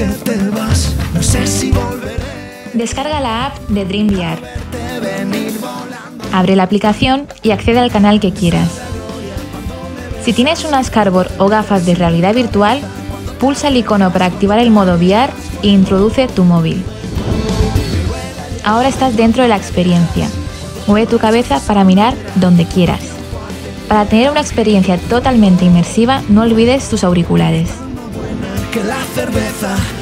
que te vas, no sé si volveré. Descarga la app de Dream VR. Abre la aplicación y accede al canal que quieras. Si tienes una Skarbord o gafas de realidad virtual, pulsa el icono para activar el modo VR e introduce tu móvil. Ahora estás dentro de la experiencia. Mueve tu cabeza para mirar donde quieras. Para tener una experiencia totalmente inmersiva, no olvides tus auriculares. Que la cerveza